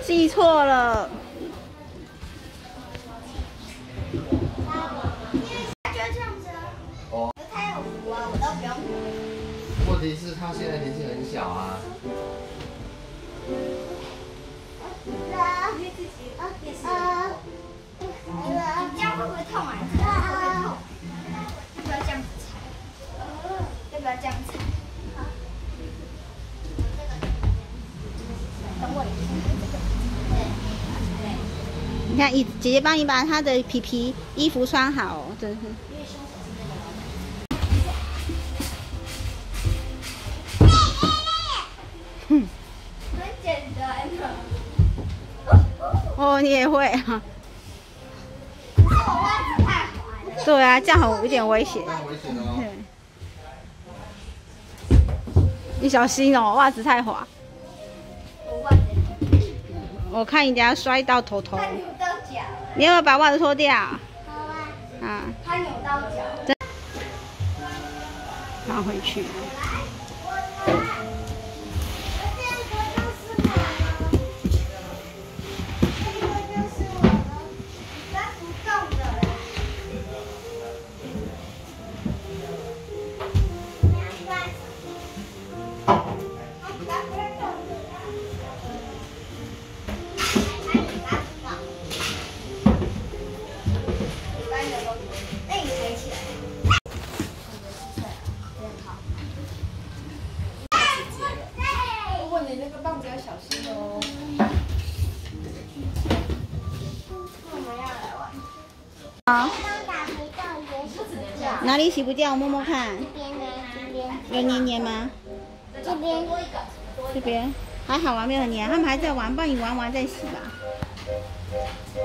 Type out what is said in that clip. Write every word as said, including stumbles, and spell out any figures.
记错了。 就这样子啊。哦。他有福啊，我都不用福。 问题是他现在年纪很小啊。 你自己也是。你这样会不会痛啊？会不会痛？要不要这样子踩？要不要这样踩？等我一下。 你看，姐姐帮你把她的皮皮衣服穿好哦，真是。哼。 很简单的。 哦，你也会啊？ 我袜子太滑了。 对啊，这样很有点危险。 危险哦。 对。你小心哦，袜子太滑。 我袜子。 我看你等下摔到头头。 他扭到脚。 你要不要把袜子脱掉？ 好啊。啊。他扭到脚。 拿回去。 你那个棒子要小心哦。我们要来玩。好。 哪里洗不掉？我摸摸看。 这边呢？这边。 有黏黏吗？ 这边。 这边还好啊，没有很黏。他们还在玩，帮你玩完再洗吧。